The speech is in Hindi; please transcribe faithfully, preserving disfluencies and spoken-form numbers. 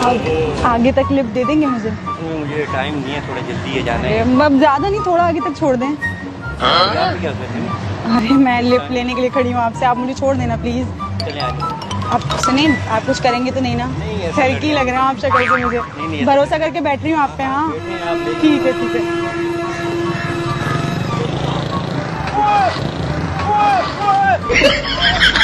आप आगे तक लिफ्ट दे देंगे मुझे? मुझे टाइम नहीं है, थोड़ा जल्दी है जाना है। अब ज़्यादा नहीं, थोड़ा आगे तक छोड़ दें। क्या अरे मैं लिफ्ट लेने के लिए खड़ी हूँ आपसे, आप मुझे छोड़ देना प्लीज़। चले आगे। आप सुनिए, आप कुछ करेंगे तो नहीं ना? खैर की लग रहा है आप शक्ल से मुझे। नहीं, नहीं, भरोसा करके बैठ रही हूँ आप पे। हाँ ठीक है ठीक है।